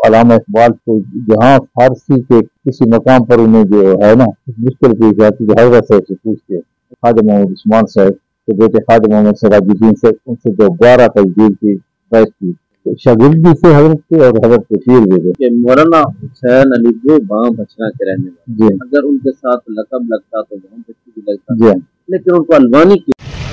علامہ اقبال کو جہاں فارسی کے کسی مقام پر انہیں جو ہے نا مشکل پیش آتی ہے حضرت صاحب سے پوچھتے خواجہ محمد عثمان صاحب کے بیٹے خواجہ محمد سراج الدین سے ان سے جو 12 تجدید کی بحث کی شاگردی سے حضرت کے اور حضرت تشہیر بھی کہ مولانا حسین علی وہ وہاں بچنا کے رہنے والے اگر ان کے ساتھ لقب لگتا تو وہاں بچی بھی لگتا لیکن ان کو الوانی کی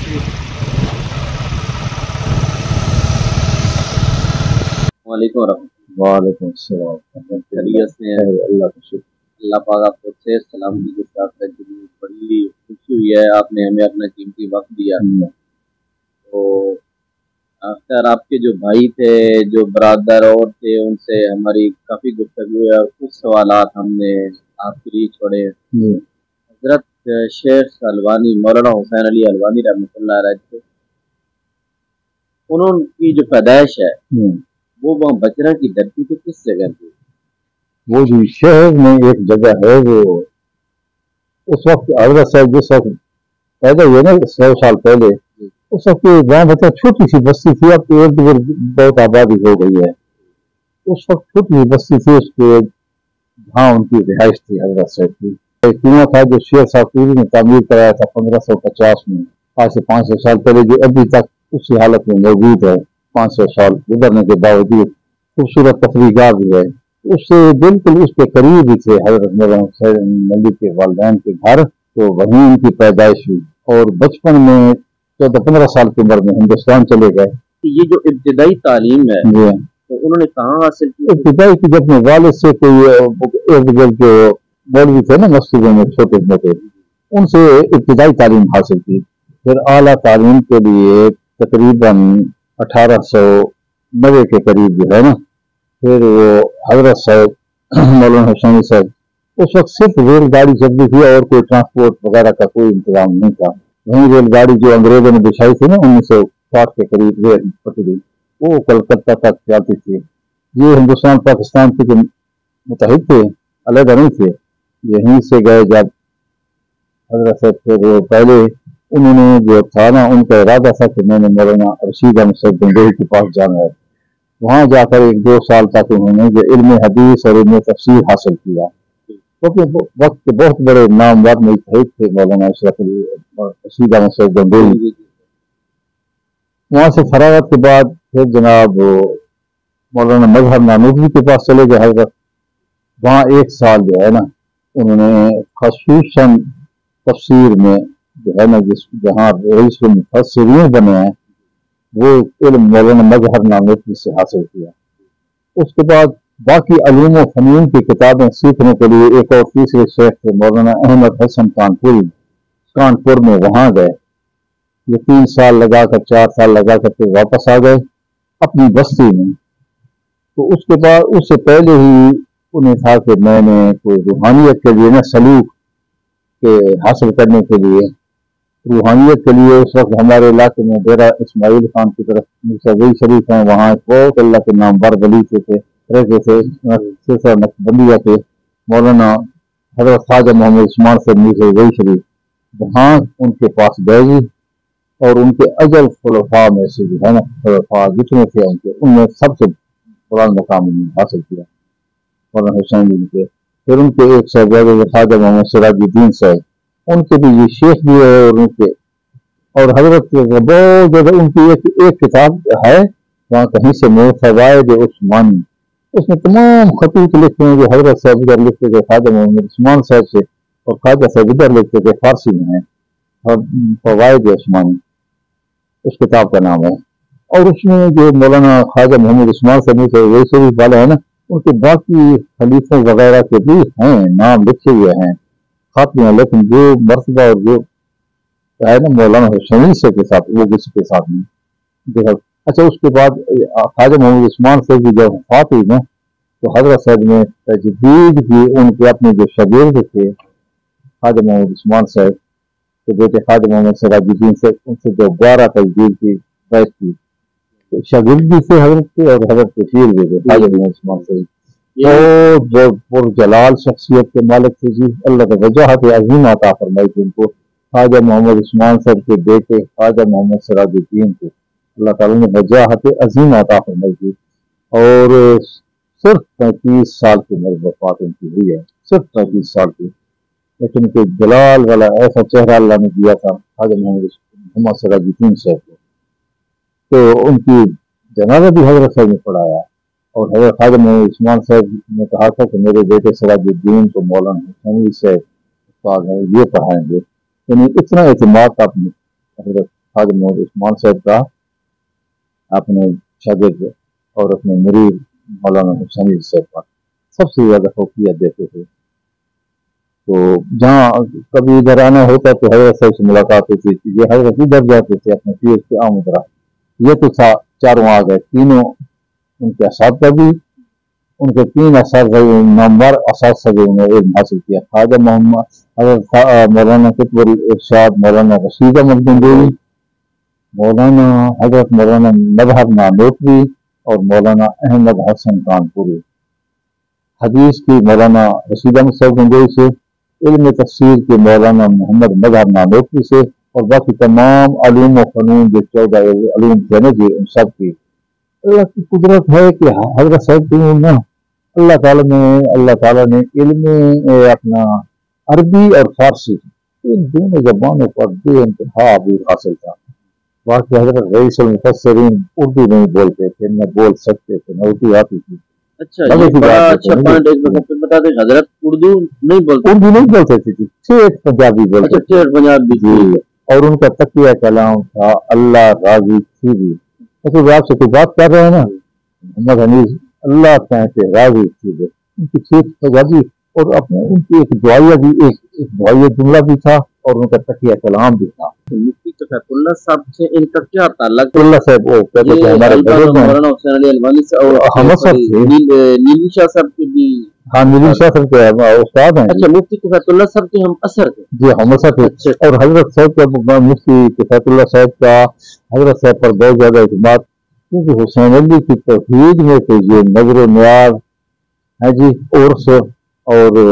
وعلیکم السلام خیریت سے اللہ کا شکر اللہ پاک آپ کو سے سلامتی کے ساتھ بڑی خوشی ہوئی ہے آپ نے ہمیں اپنا قیمتی وقت دیا تو خیر آپ کے جو بھائی تھے جو برادر اور تھے ان سے ہماری کافی گفتگو ہے اور کچھ سوالات ہم نے آپ کے لیے چھوڑے حضرت شیخ الوانی مولانا حسین علی الوانی رحمۃ اللہ علیہ تھے انہوں کی جو پیدائش ہے وہ وہاں بچرا کی دھرتی پہ کس جگہ تھی وہ جو شہر میں ایک جگہ ہے وہ اس وقت حضرت صاحب جس وقت پیدا ہوئے نا 100 سال پہلے اس وقت گاؤں بچہ چھوٹی سی بستی تھی اب تو ارد گرد بہت آبادی ہو گئی ہے اس وقت چھوٹی سی بستی تھی اس کے جہاں ان کی رہائش تھی حضرت صاحب کی کنواں تھا جو شیر صاحب پوری نے تعمیر کرایا تھا 1550 میں آج سے 500 سال پہلے جو ابھی تک اسی حالت میں موجود ہے 500 سال گزرنے کے باوجود خوبصورت تفریح گاہ بھی ہے اس سے بالکل اس کے قریب ہی تھے حضرت مولانا حسین علی کے والدین کے گھر تو وہیں ان کی پیدائش ہوئی اور بچپن میں 14-15 سال کی عمر میں ہندوستان چلے گئے یہ جو ابتدائی تعلیم ہے تو انہوں نے کہاں حاصل کی ابتدائی کی جب والد سے کوئی ارد گرد جو مولوی تھے نا مسجدوں میں چھوٹے موٹے ان سے ابتدائی تعلیم حاصل کی پھر اعلیٰ تعلیم کے لیے تقریباً 1890 کے قریب جو ہے نا پھر وہ حضرت صاحب مولانا حسین صاحب اس وقت صرف ریل گاڑی چلتی تھی اور کوئی ٹرانسپورٹ وغیرہ کا کوئی انتظام نہیں تھا وہیں ریل گاڑی جو انگریزوں نے بچھائی تھی نا 1960 کے قریب ریل پٹری وہ کلکتہ تک جاتی تھی یہ ہندوستان پاکستان کے جو متحد تھے علیحدہ نہیں تھے یہیں سے گئے جب حضرت صاحب پھر پہلے انہوں نے جو تھا نا ان کا ارادہ تھا کہ میں نے مولانا رشید احمد صاحب گنگوہی کے پاس جانا ہے وہاں جا کر 1-2 سال تک انہوں نے جو علم حدیث اور علم تفسیر حاصل کیا کیونکہ وقت کے بہت بڑے نامور مجتہد تھے مولانا رشید احمد صاحب گنگوہی وہاں سے فراغت کے بعد پھر جناب مولانا مظہر نانوتوی کے پاس چلے گئے حضرت وہاں 1 سال جو ہے نا انہوں نے خصوصاً تفسیر میں جو ہے نا جہاں رئیس المفسرین بنے ہیں وہ علم مولانا مظہر نانوتوی سے حاصل کیا اس کے بعد باقی علوم و فنون کی کتابیں سیکھنے کے لیے ایک اور تیسرے شیخ تھے مولانا احمد حسن کانپور میں وہاں گئے یہ 3 سال لگا کر 4 سال لگا کر پھر واپس آ گئے اپنی بستی میں تو اس کے بعد اس سے پہلے ہی انہیں تھا کہ میں نے کوئی روحانیت کے لیے نا سلوک کے حاصل کرنے کے لیے روحانیت کے لیے اس وقت ہمارے علاقے میں ڈیرہ اسماعیل خان کی طرف مرزا شریف ہیں وہاں بہت اللہ کے نام بر ولی تھے رہتے تھے سلسلہ نقشبندیہ کے مولانا حضرت خواجہ محمد عثمان سے مرزا شریف وہاں ان کے پاس گئے اور ان کے اجل خلفاء میں سے جو ہے نا خلفاء جتنے تھے ان میں سب سے بڑا مقام حاصل کیا مولانا حسین جی کے پھر ان کے ایک صاحب خواجہ محمد سراج الدین صاحب ان کے بھی یہ شیخ بھی ہے اور ان کے اور حضرت بہت زیادہ ان کی ایک کتاب ہے وہاں کہیں سے فوائد عثمانی اس میں تمام خطوط لکھتے ہیں جو حضرت صاحب ادھر لکھتے تھے خواجہ محمد عثمان صاحب سے اور خواجہ صاحب ادھر لکھتے تھے فارسی میں ہے فوائد عثمانی اس کتاب کا نام ہے اور اس میں جو مولانا خواجہ محمد عثمان صاحب سے وہی شریف والا ہے نا ان کے باقی خلیفوں وغیرہ کے بھی ہیں نام لکھے ہوئے ہیں خاتمہ لیکن جو مرتبہ اور جو ہے نا مولانا حسین سے کے ساتھ وہ کسی کے ساتھ نہیں اچھا اس کے بعد خواجہ محمد عثمان سے بھی جب وفات ہوئی نا تو حضرت صاحب نے تجدید کی ان کے اپنے جو شاگرد تھے خواجہ محمد عثمان صاحب کے بیٹے خواجہ محمد سراج الدین سے ان سے جو 12 تجدید کی بحث کی شاگردی سے حضرت کے اور حضرت تشہیر بھی تھے خواجہ محمد عثمان صاحب بہت پر جلال شخصیت کے مالک تھے جی اللہ کا وجاہت عظیم عطا فرمائی تھی ان کو خواجہ محمد عثمان صاحب کے بیٹے خواجہ محمد سراج الدین کو اللہ تعالیٰ نے وجاہت عظیم عطا فرمائی تھی اور सिर्फ 35 साल की उम्र वफात उनकी हुई है, सिर्फ 35 साल की। लेकिन कोई जलाल वाला ऐसा चेहरा अल्लाह ने दिया था हाजी मोहम्मद सिराजुद्दीन साहब को। तो उनकी जनाजा भी हजरत साहब ने पढ़ाया, और हजरत हाजी मोहम्मद उस्मान साहब ने कहा था कि मेरे बेटे सिराजुद्दीन को मौलाना हुसैनी साहब उस्ताद हैं, ये पढ़ाएंगे। यानी इतना एतमाद आपने हजरत हाजी मोहम्मद उस्मान साहब का अपने शागिर्द और अपने मुरीद मौलाना हुसैनी साहब पर सबसे ज्यादा फौकियत देते थे। तो जहाँ कभी इधर आना होता तो हजरत साहब से मुलाकात होती थी, ये हजरत इधर जाते थे अपने पीर से आमद रहा। ये तो था, चारों आ गए, तीनों उनके असातिज़ा भी, उनके 3 असातिज़ा नामवर असातिज़ा भी उन्होंने इल्म हासिल किया। ख्वाजा मोहम्मद हजरत मौलाना कुतुबुल इरशाद मौलाना रशीद अहमद गंगोई, मौलाना हजरत मौलाना मजहर नानोतवी और मौलाना अहमद हसन कानपुरी। हदीस की मौलाना रशीद अहमद साहब गंगोई से, इल्म तफसीर के मौलाना मोहम्मद मजहर नानोतवी से, और बाकी तमाम अलूम व फनून जो 14 अलूम थे ना जी, उन सब की अल्लाह की कुदरत है कि हजरत साहब को ना अल्लाह ताला ने इल्म अपना अरबी और फारसी इन दोनों जबानों पर बेइंतहा भी हासिल था। बाकी हजरत रईसुल मुफस्सिरीन उर्दू नहीं बोलते थे, न बोल सकते थे, न उर्दू आती थी। अच्छा, ये बड़ा अच्छा पॉइंट एक मतलब बता दें, हजरत उर्दू नहीं बोलते थे जी, ठेठ पंजाबी बोलते। अच्छा, ठेठ पंजाबी जी, और उनका तकिया कलाम था अल्लाह राजी थी भी। तो आपसे कोई बात कर रहे हैं ना, मोहम्मद हनीफ अल्लाह कहते राजी थी भी, उनकी ठेठ पंजाबी, और अपने उनकी एक दुआया भी, एक दुआया जुमला भी था, और उनका तकिया कलाम भी था। मुफ्ती तफातुल्लाह साहब से इनका क्या ताल्लुक? साहब वो कहते थे हमारे मौलाना हुसैन अली अलवानी से, और नीली शाह साहब के भी। हाँ, नीली शाह साहब के उस्ताद हैं। अच्छा, मुफ्ती तफातुल्लाह साहब के हम असर थे जी, हम असर थे। अच्छा। और हजरत साहब का, मुफ्ती तफातुल्लाह साहब का हजरत साहब पर बहुत ज्यादा एतमाद, क्योंकि हुसैन अली की तौहीद में तो ये नजर न्याज है जी, उर्स और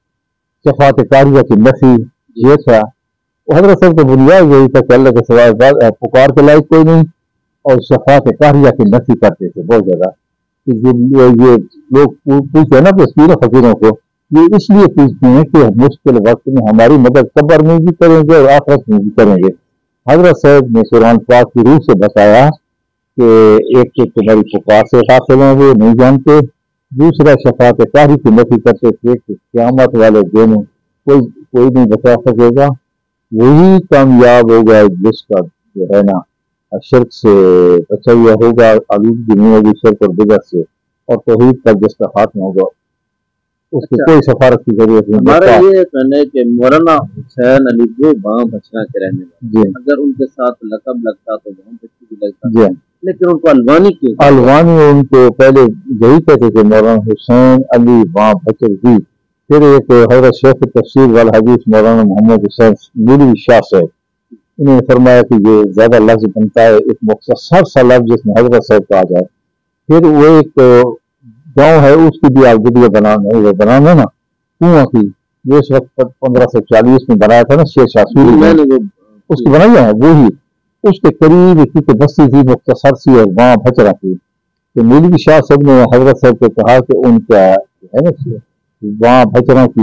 शफात कारिया की नफी, ये था। हजरत साहब का बुनियाद यही था कि अल्लाह के सिवाय पुकार के लायक कोई नहीं, और शफात कारिया की नफी करते थे बहुत ज्यादा। ये लोग पूछते हैं ना पीर फकीरों को, ये इसलिए पूछते हैं कि मुश्किल वक्त में हमारी मदद कब्र में भी करेंगे और आखिरत में भी करेंगे। हजरत साहब ने कुरान पाक की रूह से बताया कि एक तुम्हारी पुकार से हासिल हैं, वो नहीं जानते। दूसरा शफात कारी की नफी करते थे कि क़यामत वाले दिन कोई नहीं बचा सकेगा, वही कामयाब होगा जिसका जो है ना शिर्क से बचा हुआ होगा, आलूदगी नहीं होगी शिर्क और बिदअत से, और तौहीद पर जिसका खात्मा होगा उसको कोई सफारत की जरूरत नहीं। हमारा ये कहना है कि मौलाना हुसैन अली जो बां बचना के रहने वाले, अगर उनके साथ लकब लगता तो बां बच्ची भी लगता जी, लेकिन उनको अलवानी क्यों? अलवानी उनको पहले यही कहते थे, मौलाना हुसैन अली बां बचर जी। फिर एक हजरत शेख तफसीर वाला हदीस मौलाना मोहम्मद हुसैन नीलवी शाह साहब, उन्होंने फरमाया कि ये ज्यादा लफ्ज बनता है एक मुख्तसर सा लफ्ज जिसमें हजरत साहब कहा जाए। फिर वो एक गांव है, उसकी भी आप वीडियो बनाना ना, कुआं की, जो इस वक्त 1540 में बनाया था ना शेर शाह सूरी ने, उसकी बनाई है वही, उसके करीब की बस्ती थी मुख्तसर सी और वहां भचरा थी। तो नीलवी शाह साहब ने हजरत साहब को कहा कि उनका है ना वहां भचरा की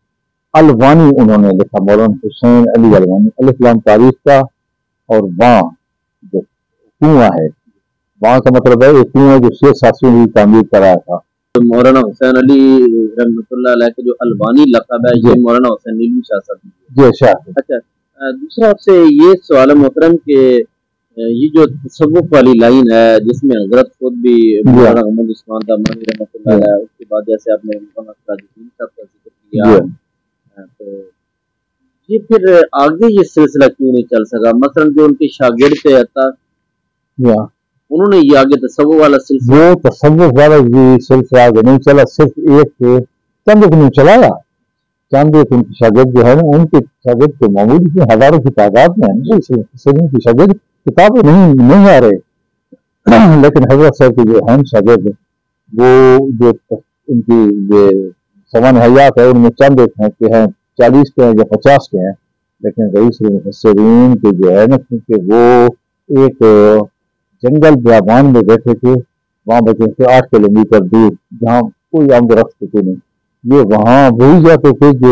अलवानी उन्होंने लिखा, मौलाना हुसैन अली अलवानी अलैहिस्सलाम तारीख का, और वहां जो कुआं है, वहां का मतलब है एक कुआं जो शेर शाह ने तामीर कराया था। तो मौलाना हुसैन अली रहमतुल्लाह अलैह के जो अलवानी लक़ब है, ये मौलाना हुसैन नीलवी शाह साहब जी शाह। अच्छा, दूसरा आपसे ये सवाल मोहतरम के ये जो तसव्वुफ वाली लाइन है जिसमें हजरत खुद भी मौलाना मोहम्मद उस्मान दामनी रहमतुल्लाह अलैह, उसके बाद जैसे आपने मौलाना सिराजुद्दीन साहब का जिक्र किया, तो ये फिर आगे ये सिलसिला क्यों नहीं चल सका? मसलन जो उनके शागिर्द थे अता, उन्होंने ये आगे तसव्वुफ वाला सिलसिला, वो तसव्वुफ वाला ये सिलसिला आगे नहीं चला, सिर्फ एक चंद नहीं चलाया। चंद एक उनके शागिर्द जो है ना, उनके शागिर्द तो मामूली की हजारों की तादाद में है, की शागिर्द किताबें नहीं आ रहे। लेकिन हजरत साहब के जो अहम शागिर्द, वो जो उनकी ये समान हयात है, उनमें चंद एक हैं कि हैं 40 के हैं या 50 के हैं। लेकिन रईसुल मुफस्सिरीन के जो है ना, क्योंकि वो एक जंगल बियाबान में बैठे थे, वहाँ बचे थे 8 किलोमीटर दूर, जहाँ कोई आमद रफ्त कोई नहीं। ये वहाँ वही जाते थे जो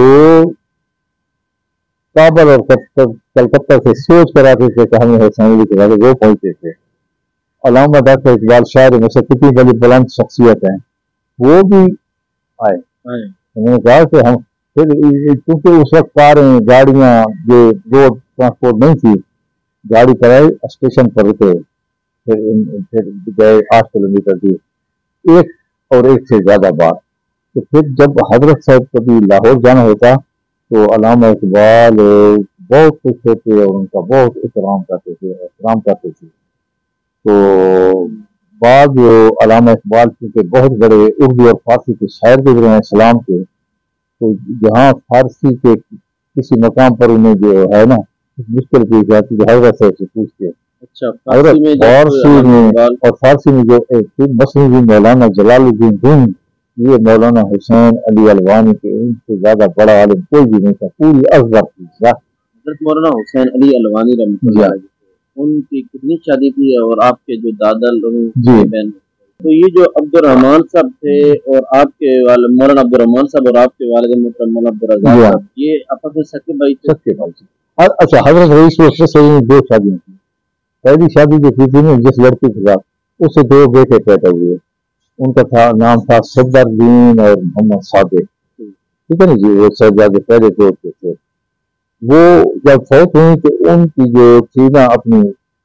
काबल और कलकत्ता से सोच कर आते थे कि हमें हुसैन अली के बारे, वो पहुंचते थे। अल्लामा डॉक्टर इकबाल शायर में से कितनी बड़ी बुलंद शख्सियत है, वो भी आए। उन्होंने कहा कि हम फिर, क्योंकि उस वक्त कारें गाड़ियाँ जो रोड ट्रांसपोर्ट नहीं थी, गाड़ी कराई स्टेशन पर रुके, फिर गए 8 किलोमीटर दूर, एक और एक से ज्यादा बार। तो फिर जब हजरत साहब कभी लाहौर जाना होता तो अल्लामा इकबाल बहुत खुश होते और उनका बहुत एहतराम करते थे, एहतराम करते थे। तो बाद वो अल्लामा इकबाल क्योंकि बहुत बड़े उर्दू और फारसी के शायर गुजरे हैं इस्लाम के, तो जहाँ फारसी के किसी मकाम पर उन्हें जो है ना मुश्किल पेश आती है, हजरत साहब से पूछते। अच्छा, हजरत फारसी में और फारसी में जो मसनवी मौलाना जलालुद्दीन रूमी, ये मौलाना हुसैन अली अलवानी के इनसे ज्यादा बड़ा आलिम कोई भी नहीं था पूरी अजहर की। हजरत मौलाना हुसैन अली अलवानी रहमतुल्लाह अलैह, उनकी कितनी शादी थी और आपके जो दादा लोग बहन, तो ये जो अब्दुर्रहमान साहब थे और आपके वाले मौलाना अब्दुर्रहमान साहब और आपके वालिद मोहतरम मौलाना अब्दुल रज़ाक साहब, ये आपस में सगे भाई थे? सगे भाई थे। अच्छा, हजरत रईस से 2 शादियां थी। पहली शादी जो की थी ना जिस लड़की के साथ, उससे 2 बेटे पैदा हुए। उनका नाम था सदरुद्दीन और मोहम्मद सादिक, ठीक है ना जी। वो शहजादे पहले 2 थे। वो जब फौत हुई तो उनकी जो थी ना अपनी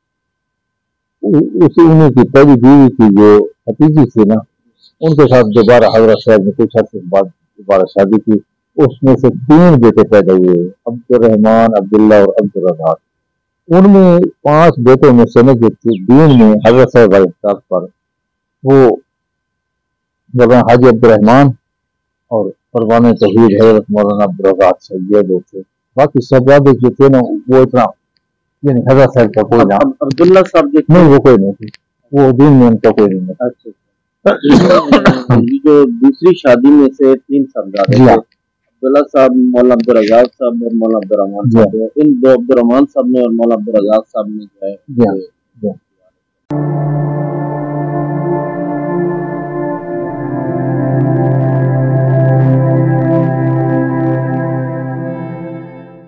उसी उन्हीं की पहली बीवी की जो भतीजी थी ना, उनके साथ दोबारा हजरत साहब ने कुछ अर्से बाद दोबारा शादी की। उसमें से 3 बेटे पैदा हुए, अब्दुर्रहमान, अब्दुल्ला और अब्दुल रज़ाक। उनमें 5 बेटों में से जो दीन में हजरत साहब पर वो मौलाना हाजी अब्दुर्रहमान और परवाने तौहीद हजरत मौलाना अब्दुल रज़ाक साहब, ये 2 थे। बाकी शहजादे जो थे ना वो इतना यानी हजरत साहब का कोई नाम, अब्दुल्ला साहब जो नहीं वो कोई नहीं थी, वो दीन में उनका कोई नहीं था। अच्छा, ये जो दूसरी शादी में से 3 शहजादे थे, अब्दुल्ला साहब, मौलाना अब्दुल रज़ाक साहब और मौलाना अब्दुर्रहमान साहब, इन 2 अब्दुर्रहमान साहब ने और मौलाना अब्दुल रज़ाक साहब ने जो है